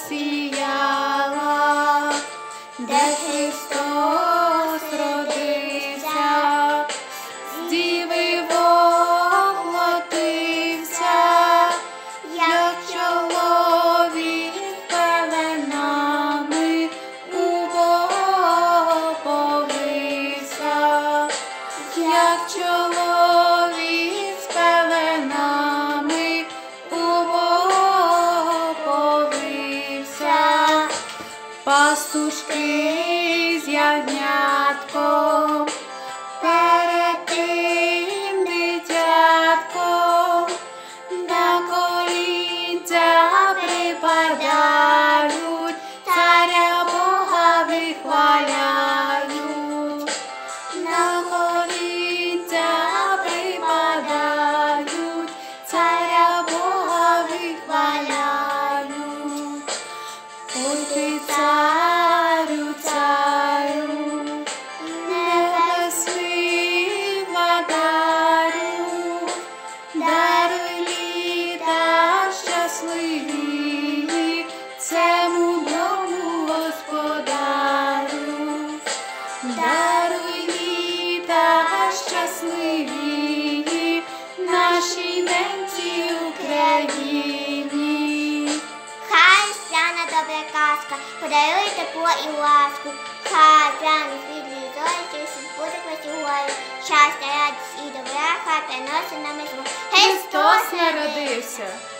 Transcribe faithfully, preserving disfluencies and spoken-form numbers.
засіяла, де Христос родився, з діви воплотився, як чоловік пеленами убого повився, як чоловік з пеленами убого повився. Пастушки з ягнятком перед тим дитятком на колінця припадають, царя Бога вихваляють, на колінця припадають, царя Бога вихваляють. Ой ти, царю, царю, небесний владарю, даруй літа щасливі цьому дому господарю, даруй літа щасливі нашій ненці Україні. Хай стане добра казка, подарує тепло і ласку, хай прямо світлі зорі, всі буде красивою, щастя, радість і добра, хай приносить нам із Христос народився.